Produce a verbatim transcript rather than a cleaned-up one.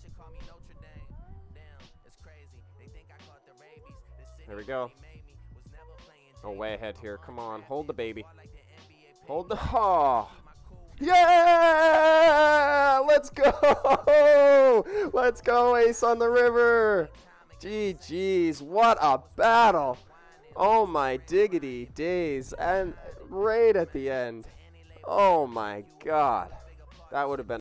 There we go. Oh, way ahead here. Come on, hold the baby. Hold the. Oh. Yeah! Let's go! Let's go, Ace on the river. G G's, what a battle. Oh my diggity days. And right at the end. Oh my god. That would have been